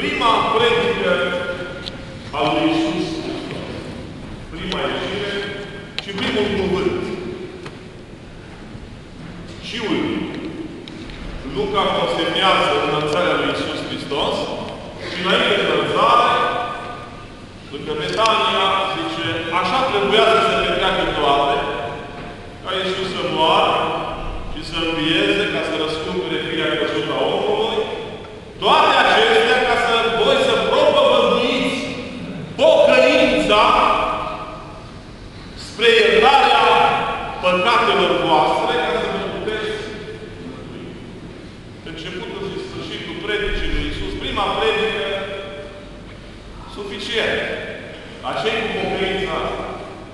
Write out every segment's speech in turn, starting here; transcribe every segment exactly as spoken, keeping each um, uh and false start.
prima predică a lui Iisus, prima ieșire și primul cuvânt. Și ultimul. Luca consemnează înălțarea lui Iisus Hristos și înainte de înălțare, lângă Betania, zice, așa trebuia să se petreacă toate, ca Iisus să moară și să învieze, ca să răscumpere firea căzută a omului, toate acestea ca să voi să propovăduiți pocăința spre iertarea păcatelor voastre, ca să vă puteți mântui. Începutul și sfârșitul predicii lui Iisus, prima predică, suficient. Acei cu pocăința asta.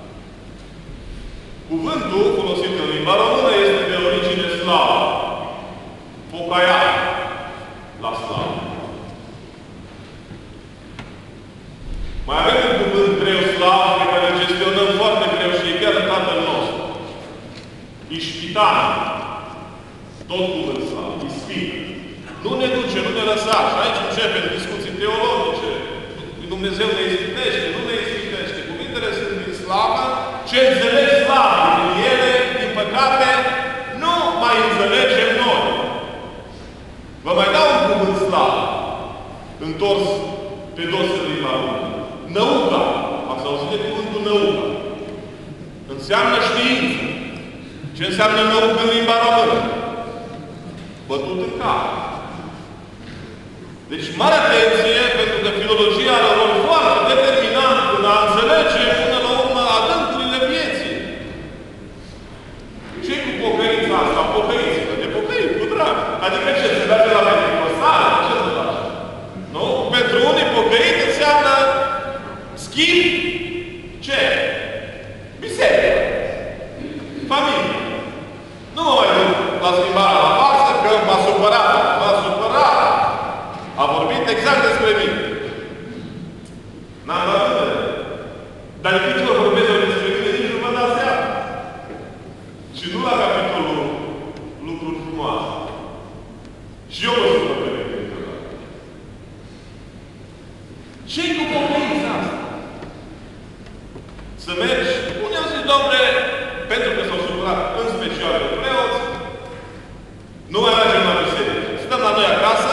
Cuvântul folosit în limba română este de origine slavă. Pocaia. La slavă. Mai avem un cuvânt greu, slavă, pe care îl gestionăm foarte greu și e chiar în Tatăl nostru. Ișpitan. Tot cuvânt slavă. Ispit. Nu ne duce, nu ne lăsa. Și aici începem discuții teologice. Dumnezeu ne ispitește, nu ne ispitește. Cuvintele sunt din slavă. Ce înțeleg slavă din ele, din păcate, nu mai înțelegem noi. Vă mai dau un cuvânt slavă. Întors pe dos în limba română. Năuca. Ați auzit de cuvântul năuca. Înseamnă știință. Ce înseamnă năucă în limba română? Bătut în cap. Deci, mare atenție, pentru că filologia are un rol foarte determinant în a înțelege, până la urmă, adâncurile vieții. Ce-i cu pocăința asta? Pocăință. De pocăit, cu drag. Adică ce? Se merge la Pentecostal? Ce se face? Nu? Pentru unii pocăit înseamnă schimb. Ce? Biserică. Familie. Nu mă mai duc la schimbarea la față, că m-a supărat. M-a supărat. A vorbit exact despre mine. N-am dat numele. Dar de câte ori vorbesc despre mine, nici nu mă dați seama. Și nu la capitolul lucruri frumoase. Și eu mă supăr pe mine. Ce-i cu pocăința asta? Să mergi, unde au zis, Doamne, pentru că s-au supărat, în special pe preoți, nu mai mergem la biserică. Stăm la noi acasă,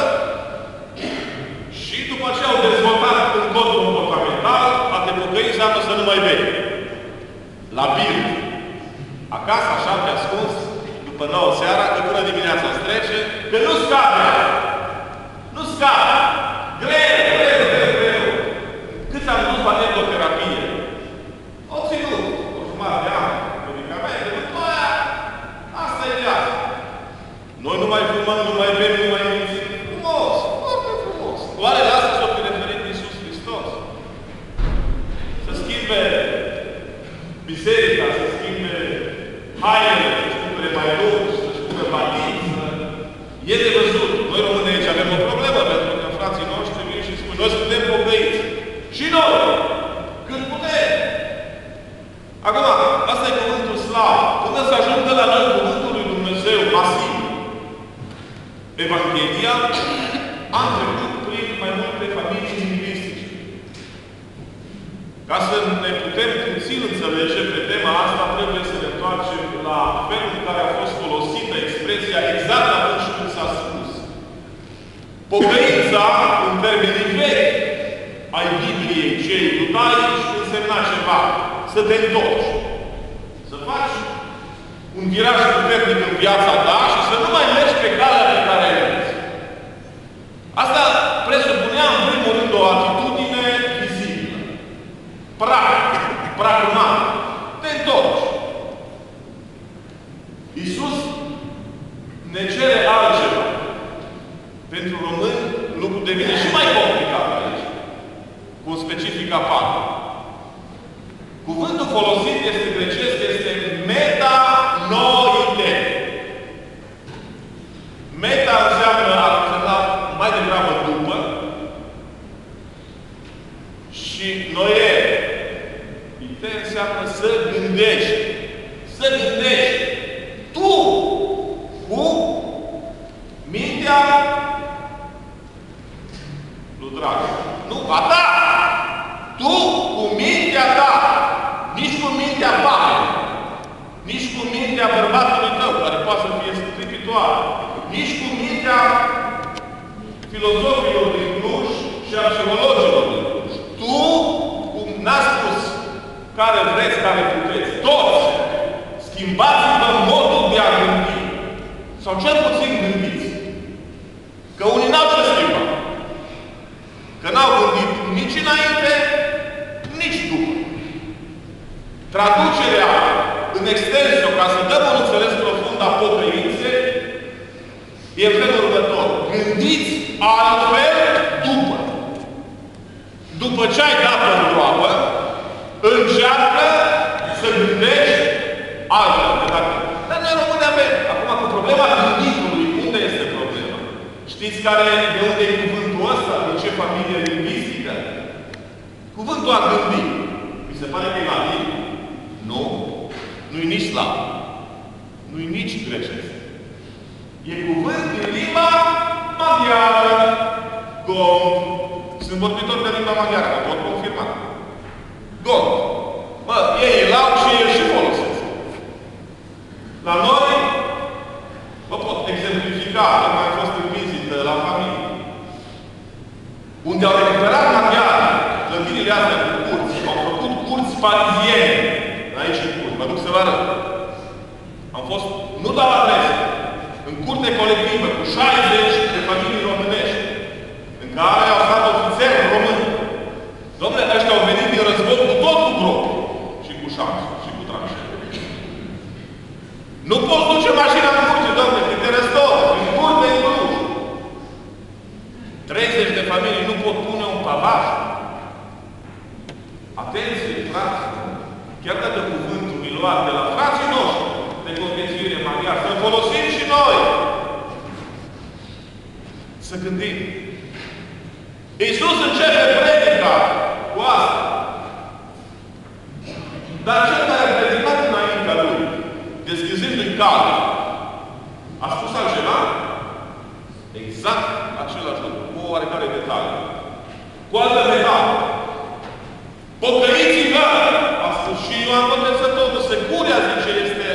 și după ce au dezvoltat un cod comportamental, a te pocăi înseamnă să nu mai bei. La bir. Acasă, așa, pe ascuns, după nouă seara, că până dimineața îți trece, că nu scape. Nu scape. Greu, greu, greu, greu. Câți am dus la endoterapie? Au ținut o jumătate de ani, medicamente, după aia, asta e viața. Noi nu mai fumăm, nu mai bem, nu mai mințim. Frumos, foarte frumos. Oare la asta s-o fi referit Iisus Hristos? Să schimbe biserica, să schimbe hainele, să-și cumpere mai lungi, să-și pună batință. E de văzut. Noi români aici avem o problemă, pentru că frații noștri vin și spun, noi suntem pocăiți. Și noi! Când putem! Acum, asta e cuvântul slav. Până să ajungă la noi cuvântul lui Dumnezeu, masiv. Evanghelia am trecut prin mai multe familii lingvistice. Ca să ne putem puțin înțelege pe tema asta, trebuie să ne întoarcem la felul în care a fost folosită expresia exact atunci când s-a spus. Pocăința, în termenii vechi ai Bibliei cei iudaici, însemna ceva. Să te întorci. Să faci un viraj puternic în viața ta și să nu mai mergi pe calea pe care ai mers. Asta presupunea în primul rând o atitudine vizibilă. Practic, pragmatic. Te întorci. Iisus ne cere altceva. Pentru români, lucrul devine și mai complicat aici. Cu un specific aparte. Cuvântul folosit este grecesc, este metanoite. Meta înseamnă, ar însemna mai degrabă după. Și noie. Ite înseamnă să gândești. Să gândești. Tu, cu mintea lui drag. Nu, a ta! Tu, cu mintea ta, nici cu mintea papei, nici cu mintea bărbatului tău, care poate să fie scripitoare, nici cu mintea filozofilor din Cluj și a psihologilor din Cluj. Tu, cum n-a spus care vreți, care puteți, toți, schimbați-vă modul de a gândi. Sau cel puțin gândiți. Că unii n-au ce schimba. Că n-au gândit nici înainte, nici după. Traducerea în extensio, ca să dăm un înțeles profund a pocăinței, e în felul următor. Gândiți altfel după. După ce ai dat în groapă, încearcă să gândești altfel. Dar noi români avem. Acum, cu problema gânditului, unde este problema? Știți care, de unde e cuvântul ăsta? Din ce familie lingvistică? Cuvântul a gândi. Mi se pare că e latin? Nu. Nu-i nici slav. Nu-i nici grecesc. E cuvânt din limba maghiară. Gond. Sunt vorbitor de limba maghiară, că pot confirma. Gond. Mă, ei îl au și ei și folosesc. La noi, vă pot exemplifica, că mai am fost în vizită la familie, unde au recuperat maghiari, clădirile astea cu curți, au făcut curți pariziene, aici în curți, mă duc să vă arăt. Am fost, nu doar la adrese, în curte colectivă, cu șaizeci de familii românești, în care au stat ofițeri români. Dom'le, ăștia au venit din război cu tot cu gropi și cu șanțe și cu tranșe. Nu poți duce mașina în curte, dom'le, că te răstoră, în curte, în Cluj. treizeci de familii nu pot pune un pavaj. Atenție, frați! Chiar dacă cuvântul mi luat de la frații noștri de conviețuire maghiară, să folosim și noi. Să gândim. Iisus începe predica cu asta. Dar cel care a predicat înaintea lui, deschizându-i calea, a spus altceva? Exact același lucru, cu o oarecare detaliu. Cu altă metală. Pocăiți-vă! A spus și Ioan Botezătorul, securea, zice, este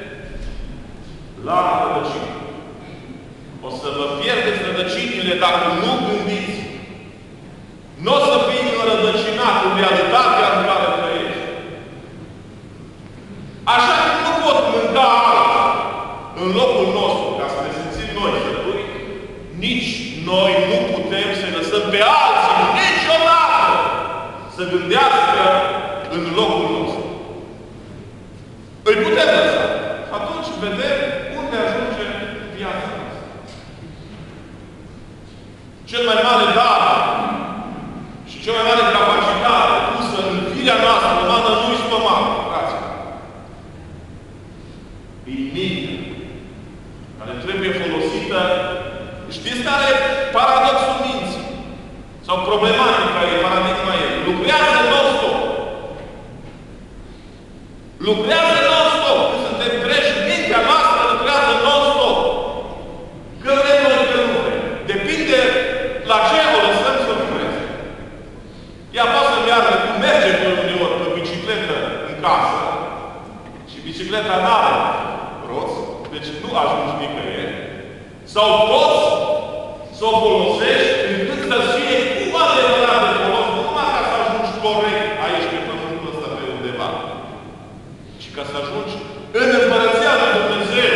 la rădăcină. O să vă pierdeți rădăcinile dacă nu gândiți. Nu o să fii înrădăcinat în realitatea în care trăiești. Așa că nu pot mânca alta în locul nostru, ca să ne simțim noi sături, nici noi nu putem să-i lăsăm pe alții niciodată să gândească în locul nostru. Îi putem lăsa. Atunci vedem unde ajunge viața noastră. Cel mai mare dar și cea mai mare capacitate pusă în firea noastră umană nu-i stomacul, fraților. E mintea, care trebuie folosită. Știți care e paradoxul minții? Sau problematica e, paradigma e. Lucrează non-stop. Lucrează non-stop. Când suntem treși, mintea noastră lucrează non-stop. Că vrem noi, că nu vrem. Depinde la ce o lăsăm să lucreze. Ea poate să meargă, cum merge pe uneori pe bicicletă în casă și bicicleta n-are roți, deci nu ajungi nicăieri. Sau poți să o folosești încât să fie cu adevărat de folos, nu numai ca să ajungi corect aici pe pământul ăsta pe undeva, ci ca să ajungi în Împărăția lui Dumnezeu.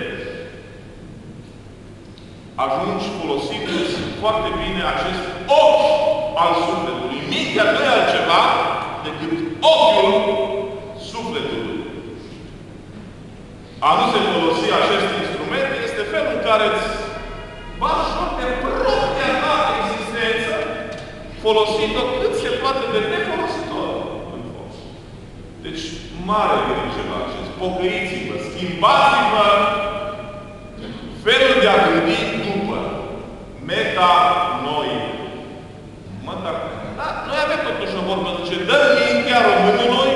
Ajungi folosindu-ți foarte bine acest ochi al sufletului. Mintea nu e altceva decât ochiul sufletului. A nu se folosi acest instrument este felul în care îți bagi joc de propria ta existență, folosind-o cât se poate de nefolositor în fost. Deci, mare grijă la acest. Pocăiți-vă, schimbați-vă felul de a gândi după meta-noi. Mă, dar, da, noi avem totuși o vorbă, zice, dă mintea românului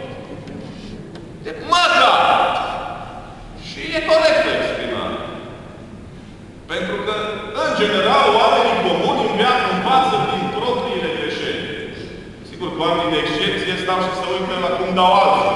de măta! Și e corectă exprimarea. Pentru că, în general, oamenii comuni înveață, învață din stau și se uită la cum dau alții.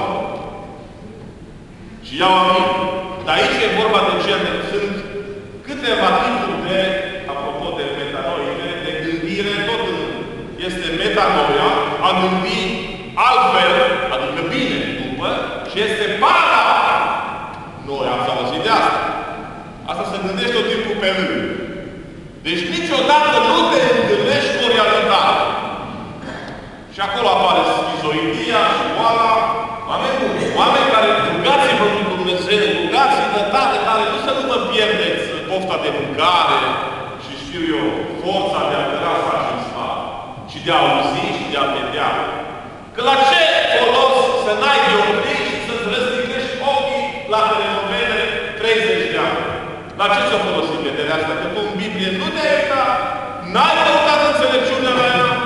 Și iau aminte. Dar aici e vorba de genere. Sunt câteva tipuri de, apropo de metanoide, de gândire, tot este metanoia, a gândi altfel, adică bine, după, și este para. Noi ați auzit de asta. Asta se gândește tot timpul pe rând. Deci niciodată nu te întâlnești cu o realitate. Și acolo apare schizoidia și boala. Oameni buni, oameni care rugați-vă lui Dumnezeu, rugați-vă tare, tare, nu să nu vă pierdeți pofta de mâncare și știu eu, forța de a căra saci în stat și de a auzi și de a vedea. Că la ce folos să n-ai de opri și să-ți răstignești ochii la telenovele treizeci de ani? La ce ți-o folosit vederea asta? Că tu în Biblie nu te-ai uitat, n-ai căutat înțelepciunea la ea.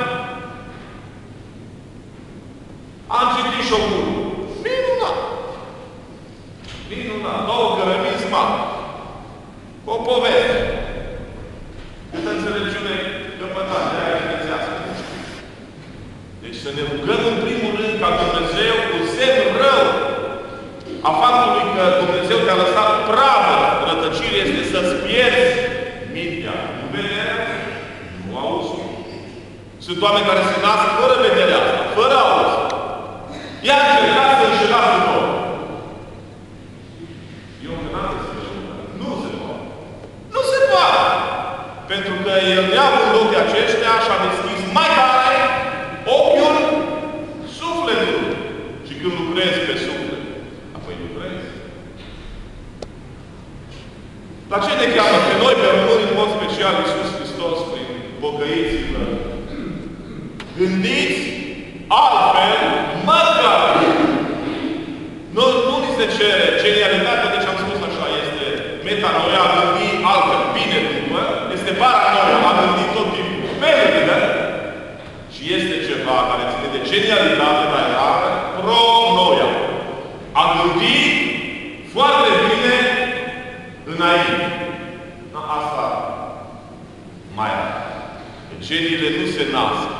Am citit și o bună. Minunat! Minunat! Două cărămizi mari. O poveste. Câtă înțelepciune căpătat de aia chinezească. Deci să ne rugăm în primul rând ca Dumnezeu cu semn rău a faptului că Dumnezeu te-a lăsat pravă, rătăcire este să-ți pierzi mintea. Nu vederea? Nu auzi. Sunt oameni care se nasc fără vederea asta, fără auz. Iar încercați să înșelați în nou. Eu că n-am să nu se poate. Nu se poate. Pentru că El neamul în ochii aceștia și-a deschis mai tare ochiul sufletului. Și când lucrezi pe suflet, apoi lucrezi. La ce ne cheamă pe noi, pe români, în mod special, Iisus Hristos, prin pocăiți-vă? Gândiți altfel, măcar. Nu, nu ni se cere genialitatea, deci am spus așa, este metanoia, a gândi altfel, bine după, este paranoia, a gândi tot timpul pe lângă, și este ceva care ține de genialitate, dar era pronoia. A gândi foarte bine înainte. Na, asta mai are. Geniile nu se nasc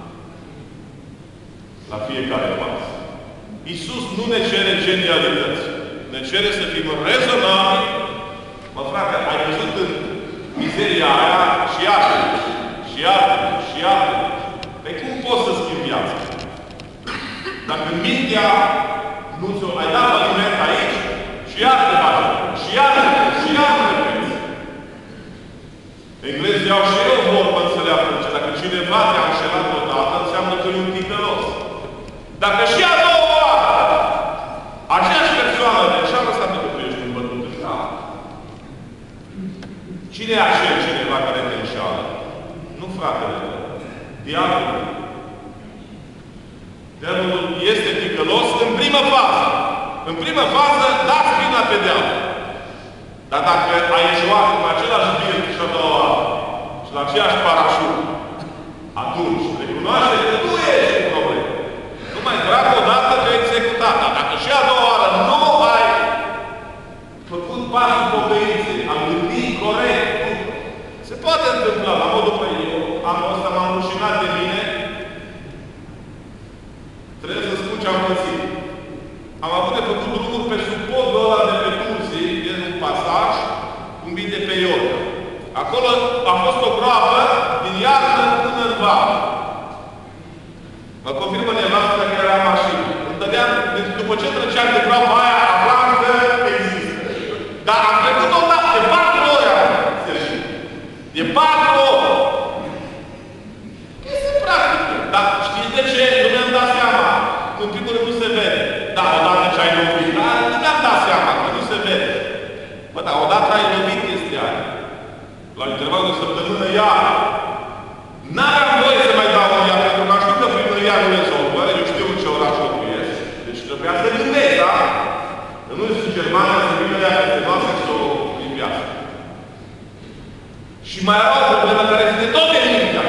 la fiecare pas. Iisus nu ne cere genialități. Ne cere să fim rezonabili. Mă, frate, ai văzut în mizeria aia și iată, și iată, și iată. Pe cum poți să schimbi viața? Dacă mintea nu ți-o ai dat aliment aici, și iată face, și iată, și iată repezi. Englezii au și eu vorbă înțeleaptă. Dacă cineva te-a înșelat odată, înseamnă că e un ticălos. Dacă și a doua oară, aceeași persoană, de ce a lăsat că tu ești îmbătut în cap? Cine e acel cineva care te înșeală? Nu fratele tău. Diavolul. Diavolul este ticălos în primă fază. În primă fază, dați vina pe diavol. Dar dacă ai eșuat în același birt și a doua oară, și la aceeași parașut, atunci recunoaște că tu ești în problemă. Numai drag odată te-ai executat. Dar dacă și a doua oară nu ai făcut pasul pocăinței, am gândit corect, se poate întâmpla la modul că eu am ăsta, m-am rușinat de mine, trebuie să spun ce am pățit. Am avut de făcut drumuri pe sub podul ăla de pe Turzii, din un pasaj, un bit de pe Iorda. Acolo a fost o groapă din iarnă până în vară. Mă confirmă nevastă că era mașină. Îmi dădeam, după ce treceam de groapa aia, aflam că există. Dar am trecut o dată, de patru ori am Sergiu. De patru ori. Este practică. Dar știți de ce? Nu mi-am dat seama. În primul rând nu se vede. Da, odată ce ai lovit, dar nu mi-am dat seama, că nu se vede. Bă, da, odată ai lovit chestia aia. La intervalul de săptămână, iar. N-aveam voie să mai dau în ea, pentru că știu că primăria nu rezolvă, eu știu în ce oraș locuiesc, deci trebuia să gândesc, da? Că nu sunt Germania, să vină ea pe noastră să o limpească. Și mai era o problemă care este tot de mintea.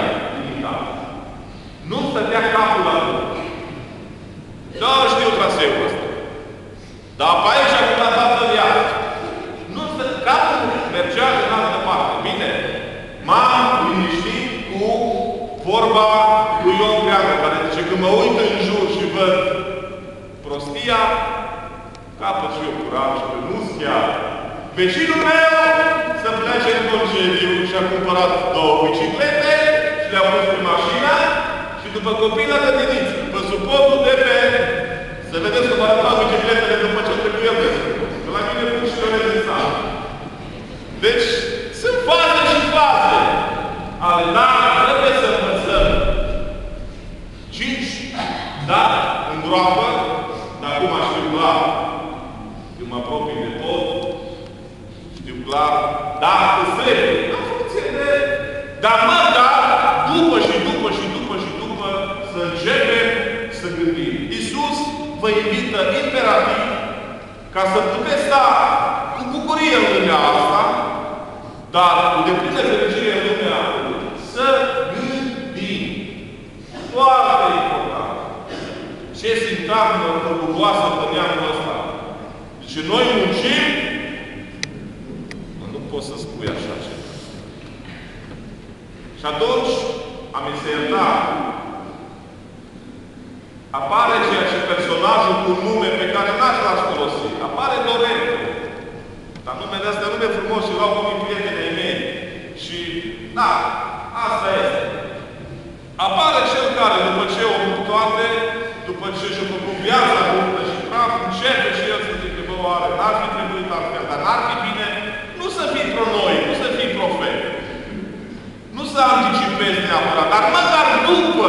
Nu stătea capul la rând. Da, știu traseul ăsta. Dar pe aici acum a dat în viață. Nu stătea capul, mergea de altă parte. Bine, m-am liniștit cu vorba lui Ion Greanu, care zice că mă uit în jur și văd prostia, capăt și eu curaj, că nu-s chiar. Vecinul meu să plece în concediu și-a cumpărat două biciclete și le-a pus pe mașină și după copii la grădiniță, pe suportul de pe... Să vedeți cum arătau bicicletele după ce trebuie el de suport. Că la mine funcționez în sală. Deci, sunt faze și faze. Ale da, trebuie să învățăm. Cinci, da, în groapă, dar acum știu clar. Eu mă apropii de tot. Știu clar. Da, îți trebuie. În funcție de... Dar măcar, după și după și după și după, să începem să gândim. Iisus vă invită imperativ ca să puteți sta cu bucurie în lumea asta, dar cu deplină fericire în lumea să gândim. Foarte important. Ce sintagmă orgulioasă pe neamul ăsta. Deci noi muncim, nu poți să spui așa ceva. Și atunci am însemnat apare ceea ce personajul cu nume pe care n-aș l-aș folosi. Apare Lorenzo. Dar numele astea nume frumos și l-au cum prietenii mei. Și, da, asta este. Apare cel care, după ce o toate, după ce și-a făcut viața multă și praf, începe și el să zică, bă, oare, n-ar fi trebuit altfel, dar n-ar fi bine nu să fii pro-noi, nu să fii profet. Nu să anticipezi neapărat, dar măcar după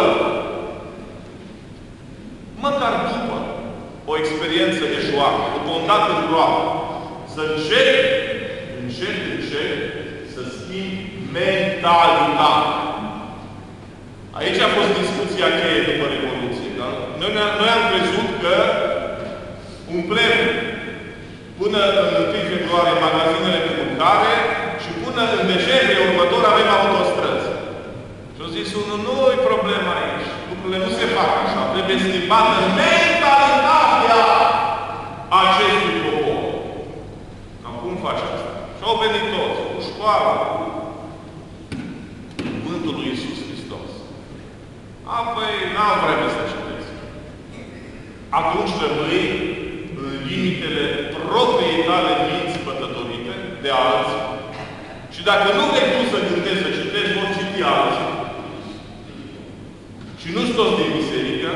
măcar după o experiență eșuată, după un dat în groapă, să începi, încet, încet, să schimbi mentalitatea. Aici a fost discuția cheie după Revoluție. Da? Noi, noi am crezut că umplem până în întâi februarie magazinele cu mâncare și până în decembrie următor avem autostrăzi. Și au zis unul, nu-i problema aici. Lucrurile nu se fac așa. Trebuie schimbată mentalitatea acestui popor. Cam cum faci asta? Și au venit toți, cu școala, cu cuvântul lui Iisus Hristos. Apoi, n-am vreme să citesc. Atunci rămâi în limitele propriei tale minți pătătorite de alții. Și dacă nu vrei tu să gândești, să citești, vor citi alții. Și nu-s toți din biserică,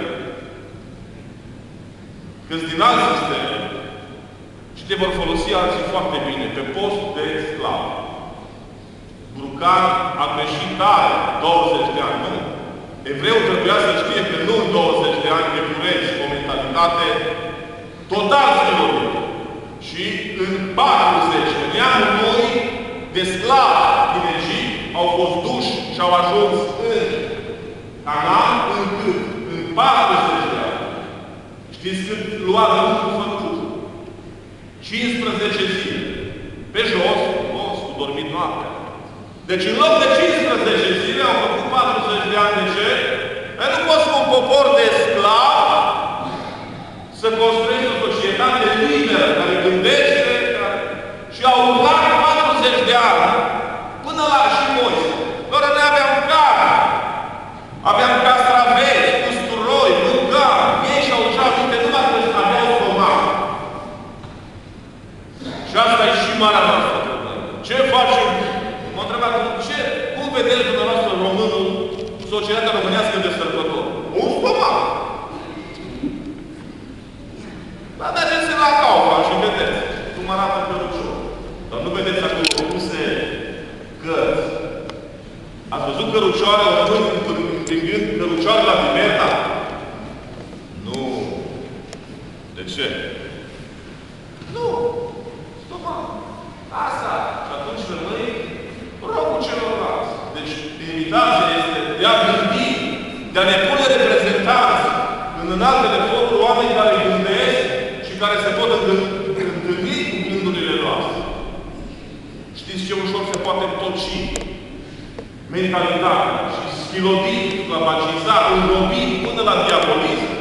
că-s din alt sistem și te vor folosi alții foarte bine, pe post de sclav. Brucan a greșit tare, douăzeci de ani, nu? Evreul trebuia să știe că nu în douăzeci de ani de cureți o mentalitate total schilovită. Și în patruzeci, în neamul lui de sclavi din Egipt au fost duși și au ajuns în Canaan încât în patruzeci de ani. Știți cât lua lucrul făcut? cincisprezece zile. Pe jos, cu post, cu dormit noaptea. Deci în loc de cincisprezece zile au făcut patruzeci de ani. De ce? Pentru că nu poți cu un popor de sclav să construiești o societate liberă, care gândește, care... și au urmat patruzeci de ani. Până la și Moise. Doar noi aveam carne. Aveam castraveți, usturoi, mâncam. Ei și-au duceam minte numai că aveau stomac. Și asta e și marea noastră problemă. Ce facem? M-a întrebat, ce? Cum vedeți dumneavoastră românul, societatea românească de sărbători? Un stomac. Dar mergeți la Kaufland și vedeți cum arată cărucior. Dar nu vedeți acolo puse cărți. Ați văzut cărucioare români împingând cărucioare la Tiberta? Nu. De ce? Nu. Stomac. Asta. Și atunci rămâi robul celorlalți. Deci, invitația este de a gândi, de a ne pune reprezentanți în înaltele foruri oameni care gândesc și care se pot întâlni cu gândurile noastre. Știți ce ușor se poate întoci mentalitatea și schilodi, clamaciza, înrobi până la diabolism.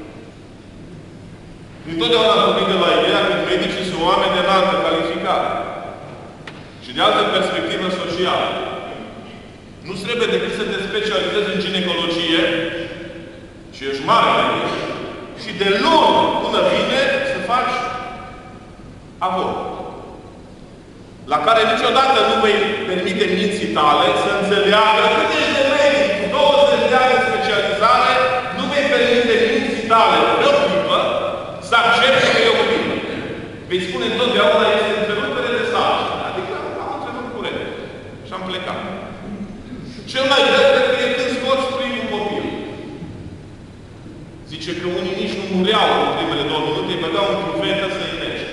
Întotdeauna am vorbit de la ideea că medicii sunt oameni de înaltă calificare și de altă perspectivă socială. Nu trebuie decât să te specializezi în ginecologie și ești mare medic și de luni până vine să faci avort. La care niciodată nu vei permite minții tale să înțeleagă cât ești de medic, cu douăzeci de ani de specializare, nu vei permite minții tale pe o clipă să accepte că e o clipă. Vei spune întotdeauna este întrerupere de sarcină. Adică am întrerupt curent. Și am plecat. Cel mai greu cred că e când scoți primul copil. Zice că unii nici nu mureau în primele două minute, îi băgau în cuventă să-i nește.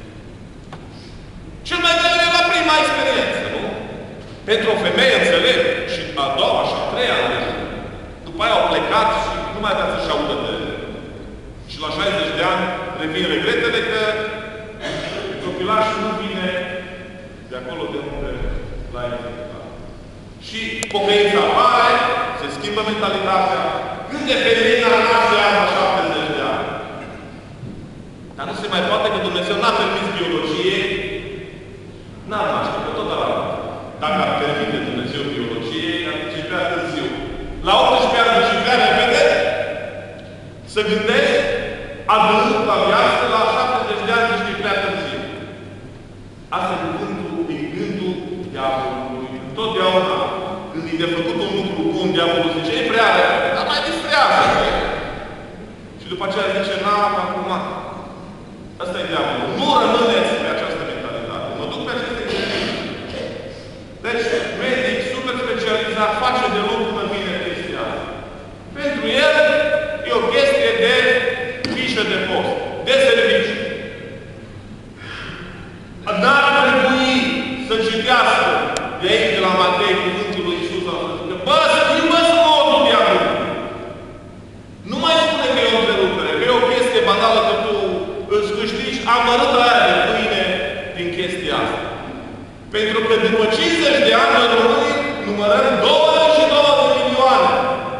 Cel mai greu e la prima experiență, nu? Pentru o femeie, înțeleg, și a doua și a treia, după aia au plecat și nu mai avea să-și audă de ele. Și la șaizeci de ani revin regretele că copilașul nu vine de acolo de unde l-a executat. Și pocăința apare, se schimbă mentalitatea. Cât de femeie ar naște la șaptezeci de ani? Dar nu se mai poate că Dumnezeu n-a permis biologiei, n-ar naște, că tot ar avea. Dacă ar permite Dumnezeu biologiei, ar zice prea târziu. La optsprezece ani și prea repede, să gândești adânc la viață, la șaptezeci de ani și prea târziu. Asta e gândul, e gândul diavolului. Întotdeauna, când e de făcut un lucru bun, diavolul zice, e prea repede, dar mai distrează. Și după aceea zice, n-am acum. Asta e diavolul. Nu rămâneți pe această mentalitate. Mă duc pe aceste gânduri. Deci, medic super specializat face de lucru până vine chestia asta. Pentru el, e o chestie de fișă de post, de serviciu. N-ar trebui să citească de aici, de la Matei, cuvântul lui Iisus a spus că bă, schimbă-ți modul de acum. Nu mai spune că e o întrerupere, că e o chestie banală că tu îți câștigi amărâtă aia de pâine din chestia asta. Pentru că după cincizeci de ani în România numărăm douăzeci și două de milioane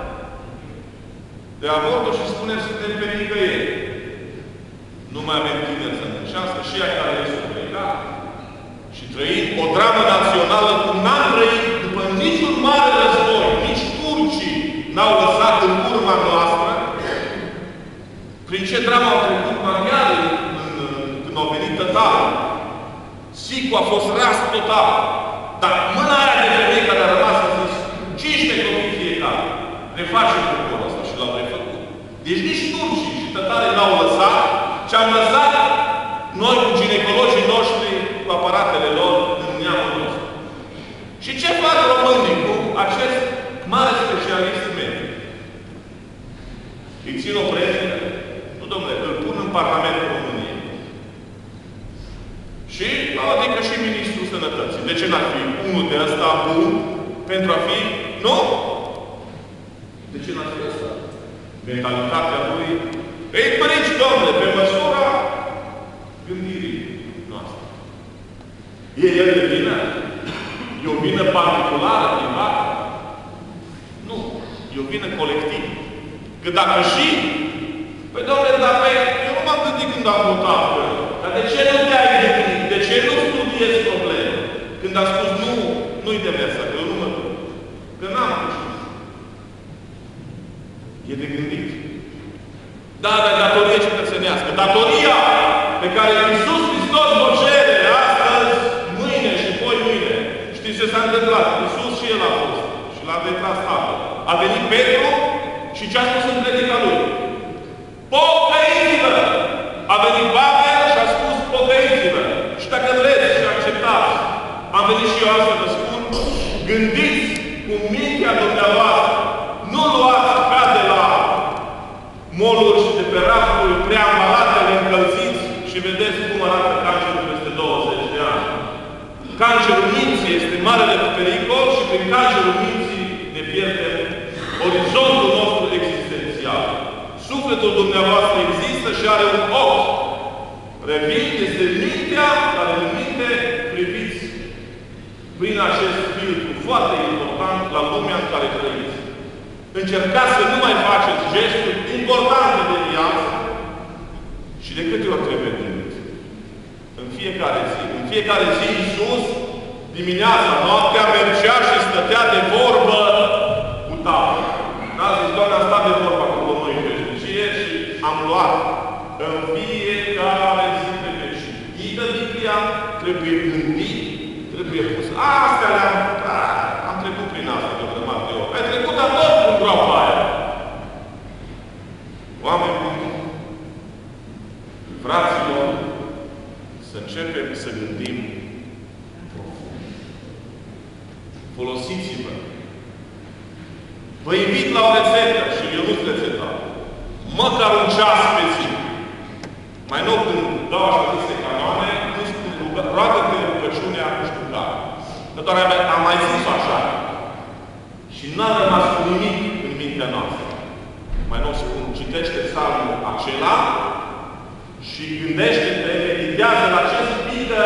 de avorturi și spunem să suntem pe nicăieri. Nu mai avem tineri să muncească și ea care este plecat. Și trăim o dramă națională cum n-am trăit după niciun mare război. Nici turcii n-au lăsat în urma noastră. Prin ce dramă au trecut maghiarii când au venit tătarul. Sicu a fost ras total. Dar mâna aia de femei care a rămas a zis cincisprezece copii fiecare. Reface poporul ăsta și l-au refăcut. Deci nici turcii și tătarii n-au lăsat, ci am lăsat noi cu ginecologii noștri, cu aparatele lor, în neamul nostru. Și ce fac românii cu acest mare specialist medic? Îi țin o predică? Nu, domnule, îl pun în Parlamentul României. Și, adică și Ministrul Sănătății. De ce n-ar fi unul de ăsta bun pentru a fi? Nu? De ce n-ar fi ăsta? Mentalitatea lui îi părinți, domnule, pe măsura gândirii noastre. E el de vină? E o vină particulară, privată? Nu. E o vină colectivă. Că dacă și, păi, domnule, dar pe, eu nu m-am gândit când am votat pe ăla. Dar de ce nu te-ai gândit? De ce nu studiezi probleme? Când am spus nu, nu-i de versa, că eu nu mă duc. Că n-am putut. E de gândit. Da, dar datorie cetățenească. Datoria pe care Iisus Hristos o cere astăzi, mâine și poi mâine. Știți ce s-a întâmplat? Iisus și El a fost. Și l-a retras Tatăl. A venit Petru și ce a spus în predica lui? Pocăiți-vă! A venit Pavel și a spus pocăiți-vă! Și dacă vreți și acceptați, am venit și eu astăzi să spun, gândiți cu mintea dumneavoastră. Nu luați ca de la moluri și de pe rafturi preambalatele încălziți și vedeți cum arată cancerul peste douăzeci de ani. Cancerul minții este marele pericol și prin cancerul minții ne pierdem orizontul nostru existențial. Sufletul dumneavoastră există și are un ochi. Revin, este mintea care în minte priviți prin acest filtru foarte important la lumea în care trăiți. Încercați să nu mai faceți gesturi importante de viață și de câte ori trebuie gândit. În fiecare zi. În fiecare zi Iisus, dimineața, noaptea, mergea și stătea de vorbă cu Tatăl. N-a zis, Doamne, am stat de vorbă cu noi în veșnicie și am luat Vă invit la o rețetă și eu nu-ți rețeta. Măcar un ceas pe zi. Mai nou când dau așa niște canoane, nu spun roagă-te rugăciunea nu știu care. Că doar am mai zis așa. Și n-a rămas cu nimic în mintea noastră. Mai nou spun, citește psalmul acela și gândește-te, meditează la ce spică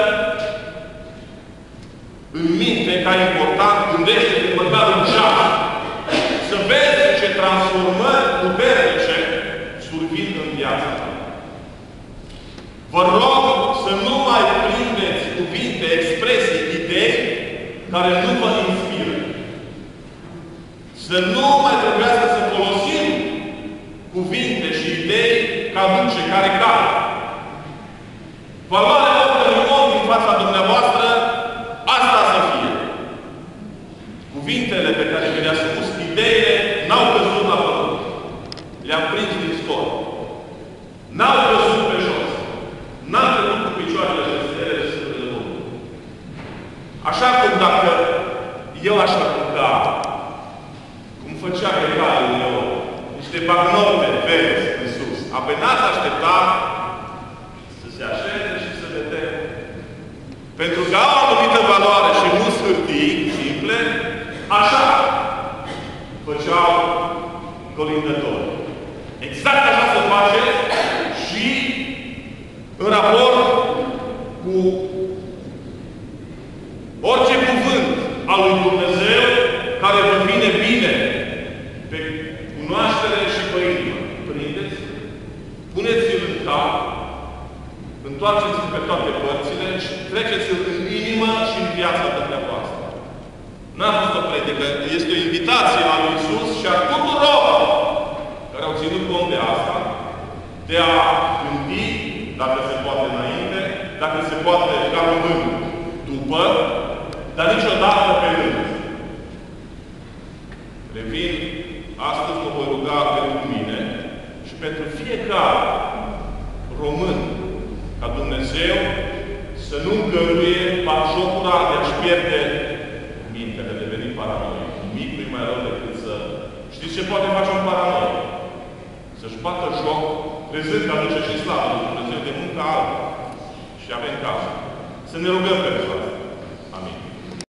în minte ca important, gândește-te măcar un ceas. Să vezi ce transformări puternice survin în viața ta. Vă rog să nu mai prindeți cuvinte, expresii, idei care nu vă inspiră. Să nu mai trebuiască să folosim cuvinte și idei ca duce, care cad. Valoarea oricărui om din fața dumneavoastră, asta să fie. Cuvintele pe care vi le-a spus, ideile, n-au căzut la pământ. Le-am prins din scor. N-au căzut pe jos. N-am trecut cu picioarele de stele și de lume. Așa cum dacă eu aș apuca, cum făcea Ecalul meu, niște bagnote verzi în sus, apoi n-ați aștepta să se așeze și să le teme. Pentru că au o anumită valoare și nu hârtii simple, așa făceau colindători. Exact așa se face și în raport cu orice cuvânt al lui Dumnezeu care vă vine bine pe cunoaștere și pe inimă. Prindeți, puneți-l în cap, întoarceți-l pe toate părțile și treceți-l în inimă și în viața dumneavoastră. N-am fost o predică, este o invitație a lui Iisus și a tuturor care au ținut cont de asta, de a gândi, dacă se poate înainte, dacă se poate ca român după, dar niciodată pe rând. Revin, astăzi mă voi ruga pentru mine și pentru fiecare român, ca Dumnezeu să nu îngăduie batjocura de a-și pierde mintea, de a deveni paranoic. Nimic nu-i mai rău decât să... Știți ce poate face un paranoic? Să-și bată joc, crezând că aduce și slavă lui Dumnezeu de muncă altă. Și avem cazul. Să ne rugăm pentru asta.